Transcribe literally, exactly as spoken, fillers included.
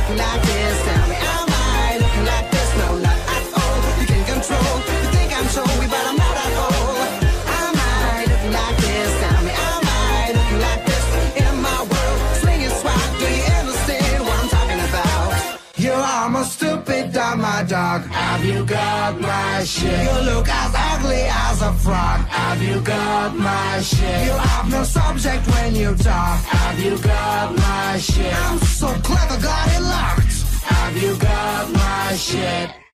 looking like this? Tell me, am I looking like this? No, not at all. You can control. You think I'm showy, but I'm not at all. Am I looking like this? Tell me, am I looking like this? In my world, swinging swag. Do you understand what I'm talking about? You are my stupid dumb, my dog. Have you got my shit? You look as ugly as a frog. Have you got my shit? You have no subject when you talk. Have you got my shit? I'm so clever, got it locked. Have you got my shit?